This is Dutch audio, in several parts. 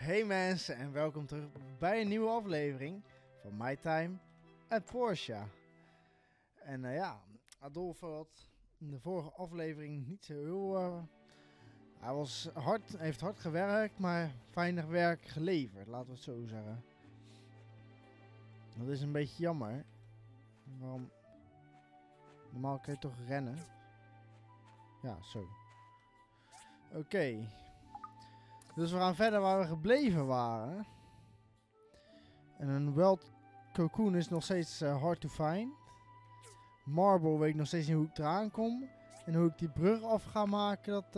Hey mensen en welkom terug bij een nieuwe aflevering van My Time at Porsche. En ja, Adolfo had in de vorige aflevering niet zo heel... hij heeft hard gewerkt, maar weinig werk geleverd, laten we het zo zeggen. Dat is een beetje jammer. Waarom? Normaal kun je toch rennen? Ja, zo. Oké. Dus we gaan verder waar we gebleven waren. En een Wild Cocoon is nog steeds hard to find. Marble weet ik nog steeds niet hoe ik eraan kom. En hoe ik die brug af ga maken, dat...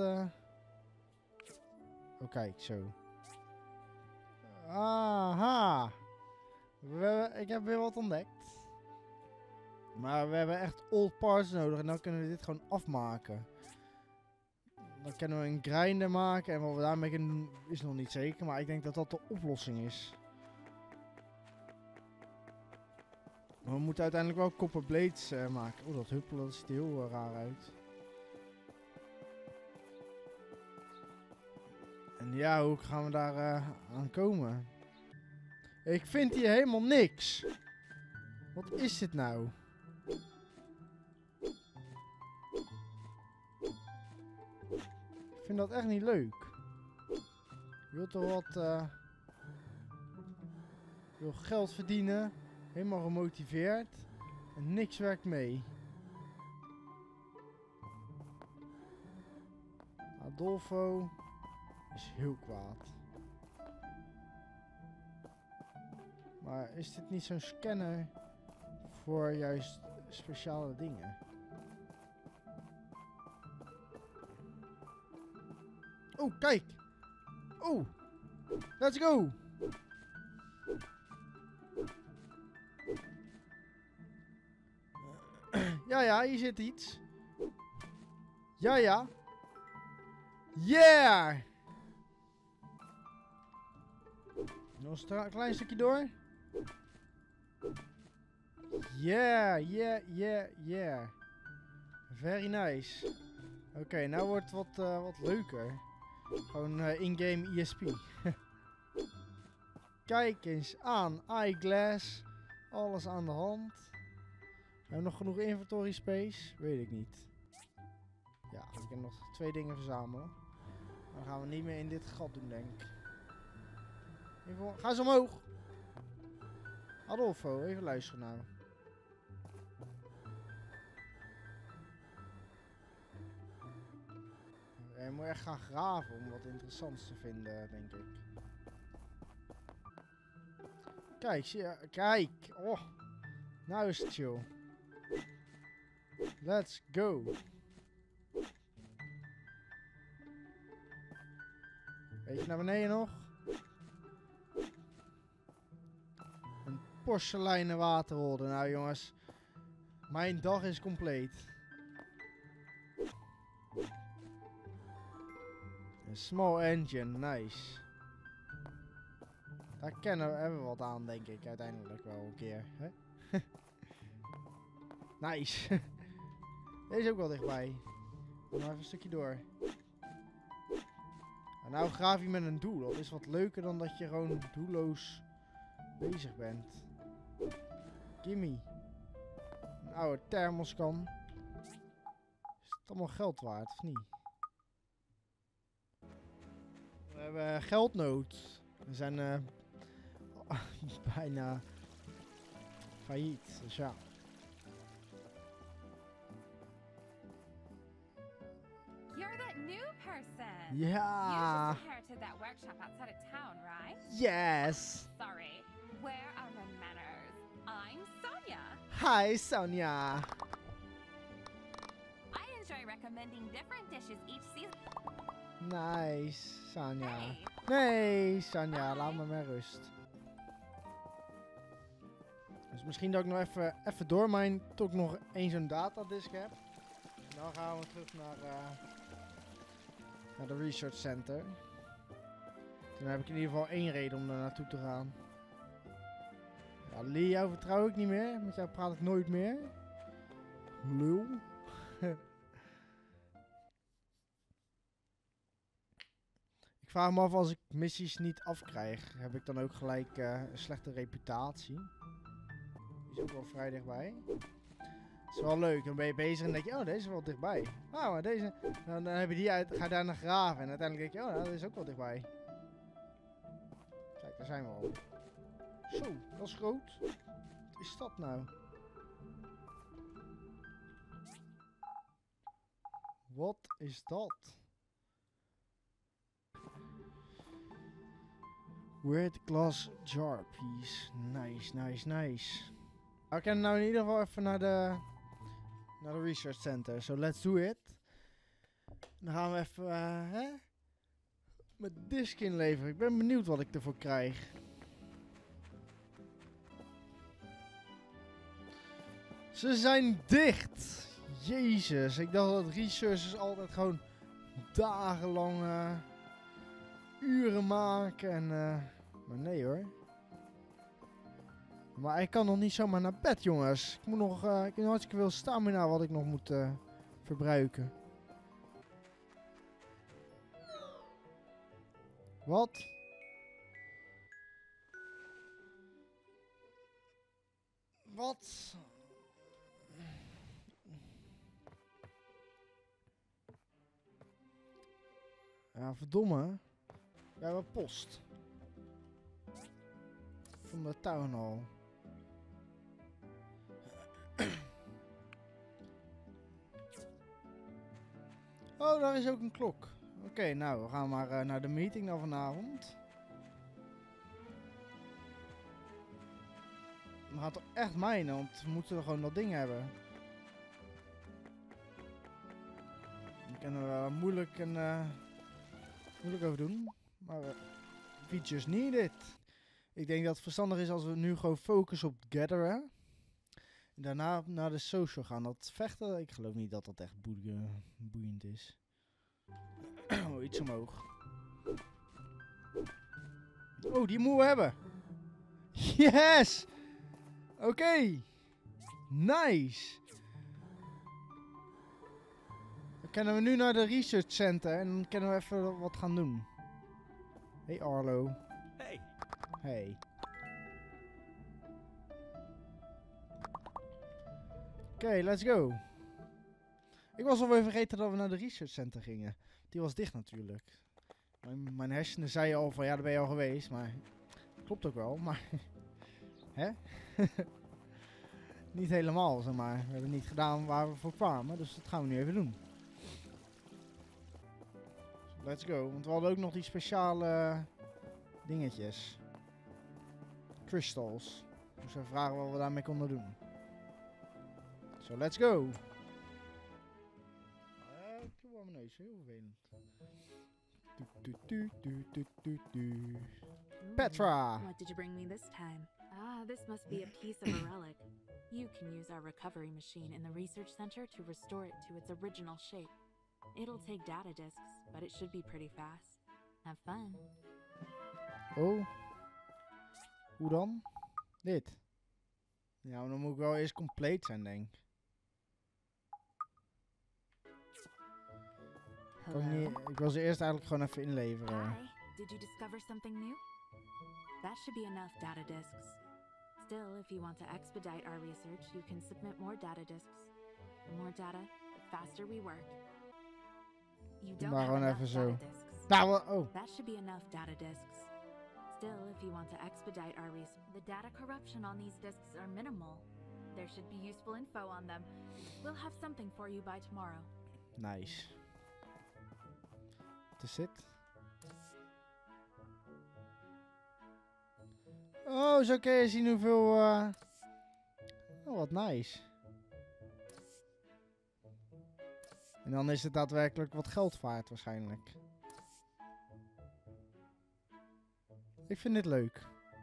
Oh kijk, zo. Aha! Ik heb weer wat ontdekt. Maar we hebben echt old parts nodig en dan kunnen we dit gewoon afmaken. Dan kunnen we een grinder maken en wat we daarmee kunnen doen is nog niet zeker. Maar ik denk dat dat de oplossing is. Maar we moeten uiteindelijk wel copper blades maken. Oh, dat huppelen, dat ziet er heel raar uit. En ja, hoe gaan we daar aan komen? Ik vind hier helemaal niks. Wat is dit nou? Ik vind dat echt niet leuk. Je wilt toch wat... je wil geld verdienen. Helemaal gemotiveerd. En niks werkt mee. Adolfo is heel kwaad. Maar is dit niet zo'n scanner voor juist speciale dingen? Oh, kijk! Oh! Let's go! Ja, hier zit iets. Ja. Yeah! Nog een klein stukje door. Yeah. Very nice. Oké, nou wordt het wat leuker. Gewoon in-game ESP. Kijk eens aan. Eyeglass. Alles aan de hand. We hebben nog genoeg inventory space? Weet ik niet. Ja, ik kan nog 2 dingen verzamelen. Dan gaan we niet meer in dit gat doen, denk ik. Ga eens omhoog! Adolfo, even luisteren nou. Je moet echt gaan graven om wat interessants te vinden, denk ik. Kijk, zie je? Kijk! Oh! Nou is het chill. Let's go! Beetje naar beneden nog. Een porseleinen waterholder. Nou jongens, mijn dag is compleet. Een small engine, nice. Daar hebben we wat aan, denk ik, uiteindelijk wel een keer. Hè? Nice. Deze is ook wel dichtbij. Dan even een stukje door. En nou graaf je met een doel. Dat is wat leuker dan dat je gewoon doelloos bezig bent. Gimme. Een oude thermoskan. Is het allemaal geld waard, of niet? We hebben geldnood. We zijn bijna failliet. Dus ja. You're that new person. Ja. You just inherited that workshop outside of town, right? Yes. Sorry. Where are my manners? I'm Sonia. Hi, Sonia. I enjoy recommending different dishes each season. Nice, Sonia. Hey. Nee, Sonia, laat me met rust. Dus misschien dat ik nog even door mijn tot ik nog één zo'n datadisk heb. En dan gaan we terug naar de research center. Dan heb ik in ieder geval 1 reden om daar naartoe te gaan. Ja, Lee, jou vertrouw ik niet meer. Met jou praat ik nooit meer. Lul. Ik Ik vraag me af, als ik missies niet afkrijg, heb ik dan ook gelijk een slechte reputatie? Die is ook wel vrij dichtbij. Het is wel leuk, dan ben je bezig en denk je, oh, deze is wel dichtbij. Ah, maar deze... Dan heb je die uit, ga je daar naar graven en uiteindelijk denk je, oh, nou, deze is ook wel dichtbij. Kijk, daar zijn we al. Zo, dat is groot. Wat is dat nou? Wat is dat? Weird glass jar piece. Nice, nice, nice. We kunnen nou in ieder geval even naar de research center. So let's do it. Dan gaan we even met disk inleveren. Ik ben benieuwd wat ik ervoor krijg. Ze zijn dicht. Jezus, ik dacht dat researchers altijd gewoon dagenlang uren maken en maar nee hoor. Maar ik kan nog niet zomaar naar bed, jongens. Ik moet nog ik heb nog hartstikke veel stamina wat ik nog moet verbruiken. Wat? Wat? Ja, verdomme. We hebben post. Van de town hall. Oh, daar is ook een klok. Oké, nou, we gaan maar naar de meeting dan vanavond. We gaan toch echt mijnen, want we moeten gewoon dat ding hebben. Daar kunnen we moeilijk over doen. Maar we just need it. Ik denk dat het verstandig is als we nu gewoon focussen op gatheren. En daarna naar de social gaan. Dat vechten, ik geloof niet dat dat echt boeiend is. Oh, iets omhoog. Oh, die moeten we hebben. Yes! Oké. Nice. Dan kunnen we nu naar de research center en dan kunnen we even wat gaan doen. Hey Arlo. Hey. Hey. Oké, let's go. Ik was alweer vergeten dat we naar de research center gingen. Die was dicht natuurlijk. Mijn hersenen zeiden al van ja, daar ben je al geweest, maar klopt ook wel, maar hè? Niet helemaal, zeg maar. We hebben niet gedaan waar we voor kwamen, dus dat gaan we nu even doen. Let's go, want we hadden ook nog die speciale dingetjes. Crystals. Dus we vragen wat we daarmee konden doen. So, let's go. Ik klopt aan mijn neus, heel vervelend. Petra! What did you bring me this time? Ah, this must be a piece of a relic. You can use our recovery machine in the research center to restore it to its original shape. It'll take data disks, but it should be pretty fast. Have fun. Oh. Hoe dan? Dit. Ja, maar dan moet ik wel eerst compleet zijn, denk ik. Ik wil ze eerst eigenlijk gewoon even inleveren. Hi, did you discover something new? That should be enough data disks. Still, if you want to expedite our research, you can submit more data disks. The more data, the faster we work. You don't Maar have gewoon enough even zo. data disks. Nou, oh. That should be enough data disks. Still, if you want to expedite our research, The data corruption on these disks are minimal. There should be useful info on them. We'll have something for you by tomorrow. Nice. Wat is dit? Oh, zo kun je zien hoeveel... Oh, wat nice. En dan is het daadwerkelijk wat geld waard waarschijnlijk. Ik vind dit leuk.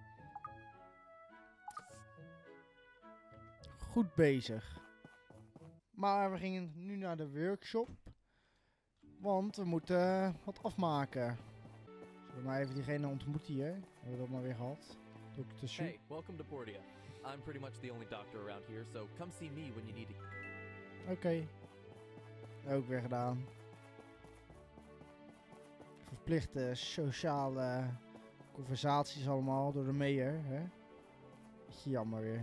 Goed bezig. Maar we gingen nu naar de workshop. Want we moeten wat afmaken. Zullen we maar even diegene ontmoeten hier. Hebben we dat maar weer gehad. Dr. Shu. Hey, welcome to Portia. I'm pretty much the only doctor around here, so come see me when you need it. Oké. Ook weer gedaan. verplichte sociale conversaties allemaal door de mayor. Hè? Beetje jammer weer.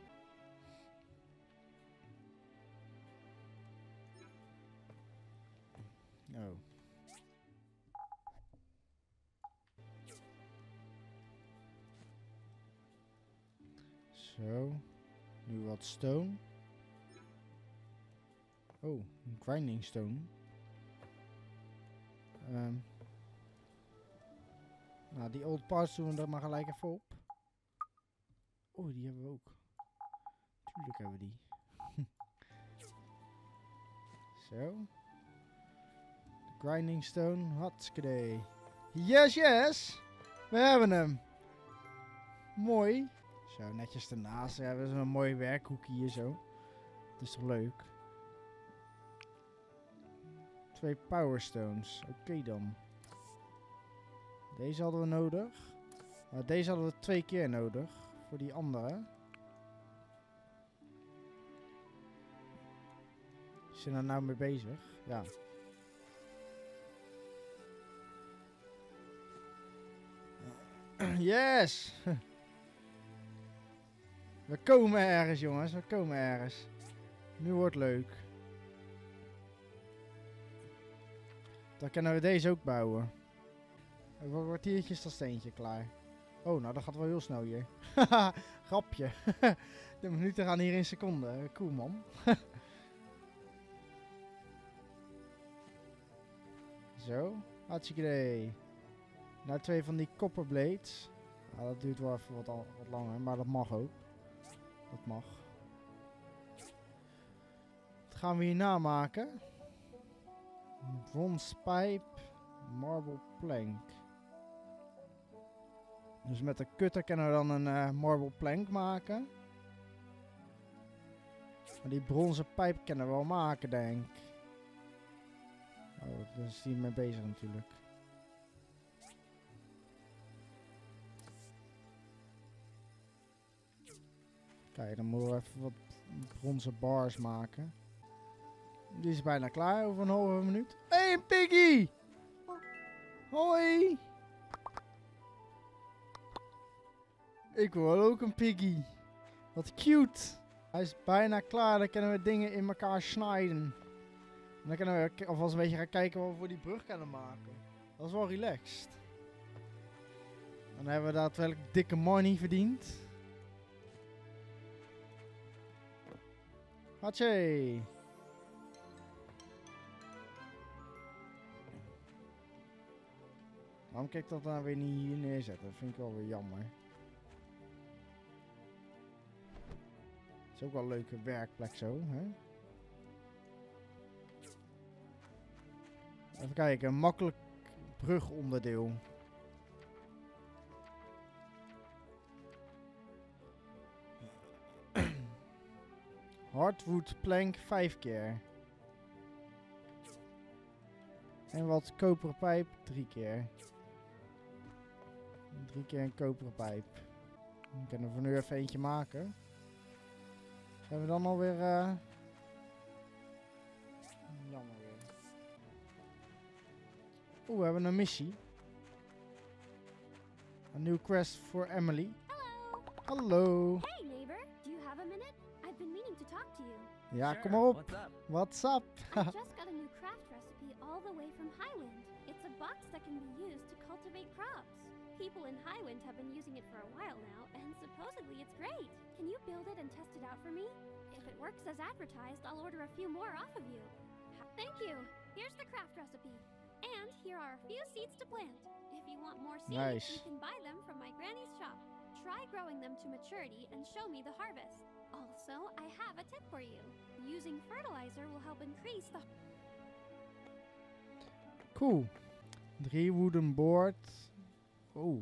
Oh. Zo. Nu wat stone. Oh, een grinding stone. Nou, die old parts doen we er maar gelijk even op. Oh, die hebben we ook. Tuurlijk hebben we die. Zo. De grinding stone. Hatskede. Yes, yes! We hebben hem. Mooi. Zo, netjes ernaast. Ja, we hebben zo'n mooi werkhoekje hier zo. Dat is toch leuk? 2 power stones. Oké dan. Deze hadden we nodig. Maar deze hadden we 2 keer nodig. Voor die andere. Zijn er nou mee bezig? Ja. Yes! We komen ergens, jongens. We komen ergens. Nu wordt het leuk. Dan kunnen we deze ook bouwen. Over een kwartiertje is dat steentje klaar. Oh, nou dat gaat wel heel snel hier. Haha, grapje. De minuten gaan hier in seconden. Cool, man. Zo. Hartstikke idee. Nou, 2 van die copper blades. Nou, dat duurt wel even wat langer, maar dat mag ook. Dat mag. Wat gaan we hier namaken? Bronze pipe, marble plank. Dus met de cutter kunnen we dan een marble plank maken. Maar die bronzen pijp kunnen we wel maken, denk ik. Oh, daar is die mee bezig natuurlijk. Kijk, dan moeten we even wat bronzen bars maken. Die is bijna klaar, over een halve minuut. Hé, hey, een piggy! Hoi! Ik wil ook een piggy. Wat cute! Hij is bijna klaar, dan kunnen we dingen in elkaar snijden. En dan kunnen we alvast een beetje gaan kijken wat we voor die brug kunnen maken. Dat is wel relaxed. Dan hebben we daadwerkelijk dikke money verdiend. Hatsé! Waarom kan ik dat dan weer niet hier neerzetten? Dat vind ik wel weer jammer. Is ook wel een leuke werkplek zo, hè? Even kijken, een makkelijk brugonderdeel. Hardwood plank 5 keer. En wat koperen pijp 3 keer. 3 keer een koperen pijp. Dan kunnen we voor nu even eentje maken. Zijn we dan alweer... Jammer weer. Oeh, we hebben een missie. Een nieuwe quest voor Emily. Hello. Hallo. Hey neighbor, do you have a minute? I've been meaning to talk to you. Ja, Sure, kom maar op. What's up? What's up? I just got a new craft recipe all the way from Highwind. It's a box that can be used to cultivate crops. People in Highwind have been using it for a while now, and supposedly it's great. Can you build it and test it out for me? If it works as advertised, I'll order a few more off of you. Thank you. Here's the craft recipe. And here are a few seeds to plant. If you want more seeds, Nice. you can buy them from my granny's shop. Try growing them to maturity and show me the harvest. Also, I have a tip for you. Using fertilizer will help increase the... Cool. 3 wooden board. Oh.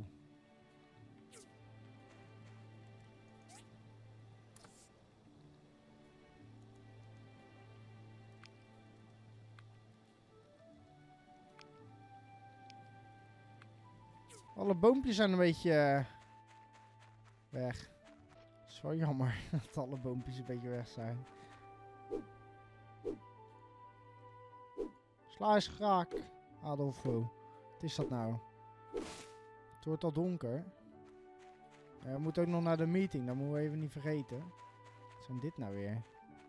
Alle boompjes zijn een beetje weg. Dat is wel jammer dat alle boompjes een beetje weg zijn. Sla is graak, Adolfo. Wat is dat nou? Het wordt al donker. We moeten ook nog naar de meeting. Dat moeten we even niet vergeten. Wat zijn dit nou weer?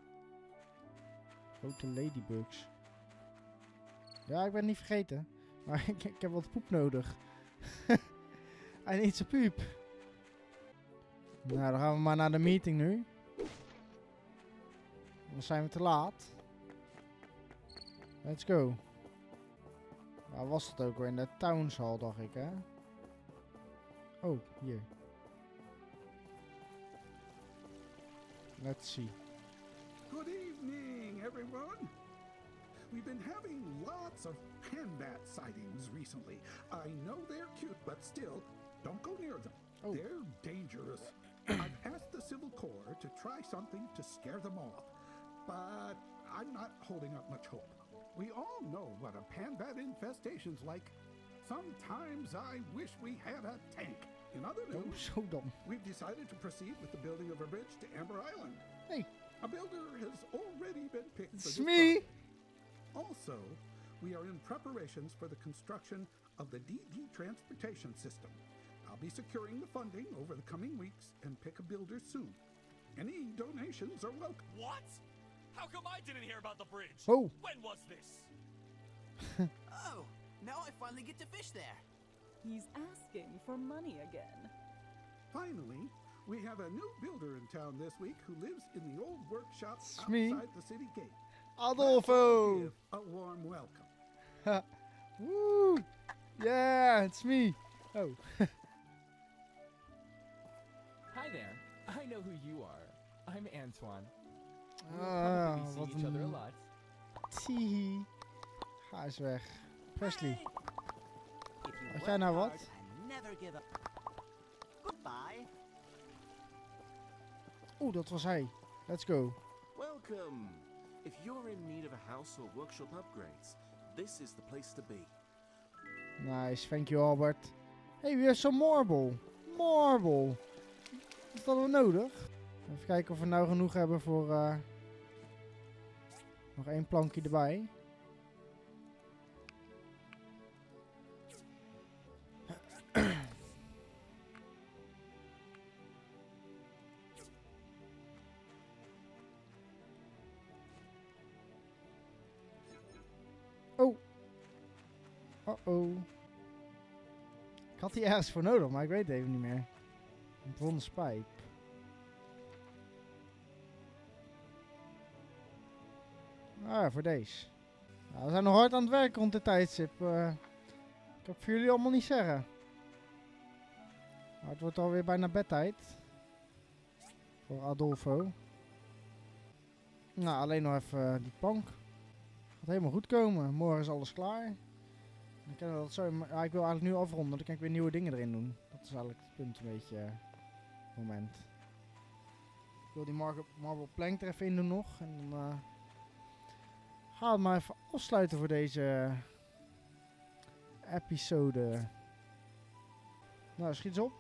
Grote ladybugs. Ja, ik ben het niet vergeten. Maar ik heb wat poep nodig. Hij neemt zijn puup. Nou, dan gaan we maar naar de meeting nu. Dan zijn we te laat. Let's go. Waar was het ook weer? In de townshall, dacht ik, hè? Oh, hier. Let's see. Good evening, everyone. We've been having lots of panbat sightings recently. I know they're cute, but still, don't go near them. Oh. They're dangerous. I've asked the Civil Corps to try something to scare them off, but I'm not holding up much hope. We all know what a panbat infestation's like. Sometimes I wish we had a tank. In other Oh, news, zo dan. we've decided to proceed with the building of a bridge to Amber Island. Hey. A builder has already been picked for It's this me. project. Also, we are in preparations for the construction of the DD transportation system. I'll be securing the funding over the coming weeks and pick a builder soon. Any donations are welcome. What? How come I didn't hear about the bridge? Oh. When was this? Oh, now I finally get to fish there. He's asking for money again. Finally, we have a new builder in town this week who lives in the old workshop It's me. outside the city gate. Adolfo. Give a warm welcome. Woo. Yeah, it's me. Oh. Hi there. I know who you are. I'm Antoine. We Ah, probably see wat each other a een lot. Tihi. Ga eens weg. Presley. If you Had work jij nou hard wat? and never give up. Goodbye. Oeh, dat was hij. Let's go. Welcome. If you're in need of a house or workshop upgrades, this is the place to be. Nice, thank you Albert. Hey, weer zo'n marble. Marble. Is dat wel nodig? Even kijken of we nou genoeg hebben voor nog één plankje erbij. Oh. Oh. Ik had die ergens voor nodig, maar ik weet het even niet meer. Een bronzen pijp. Ah ja, voor deze. Nou, we zijn nog hard aan het werken rond dit tijdstip. Ik heb voor jullie allemaal niet zeggen. Maar het wordt alweer bijna bedtijd. Voor Adolfo. Nou, alleen nog even die plank. Gaat helemaal goed komen. Morgen is alles klaar. Dan kunnen we dat zo. Ja, ik wil eigenlijk nu afronden. Dan kan ik weer nieuwe dingen erin doen. Dat is eigenlijk het punt een beetje. Het moment. Ik wil die marble plank er even in doen nog. En dan gaan we het maar even afsluiten voor deze episode. Nou, schiet eens op.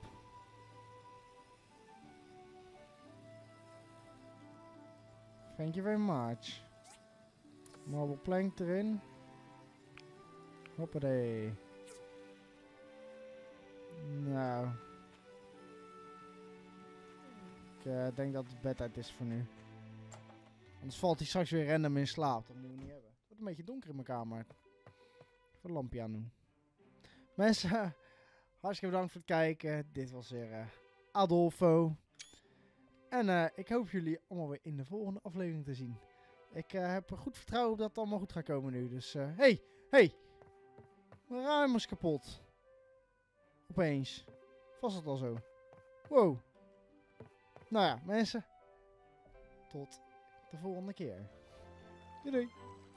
Thank you very much. Marble plank erin. Hoppatee. Nou. Ik denk dat het bedtijd is voor nu. Anders valt hij straks weer random in slaap. Dat moeten we niet hebben. Het wordt een beetje donker in mijn kamer. Even een lampje aan doen. Mensen, hartstikke bedankt voor het kijken. Dit was weer Adolfo. En ik hoop jullie allemaal weer in de volgende aflevering te zien. Ik heb er goed vertrouwen op dat het allemaal goed gaat komen nu. Dus, hey! Mijn ruim is kapot. Opeens. Was het al zo? Wow. Nou ja, mensen. Tot de volgende keer. Doei doei.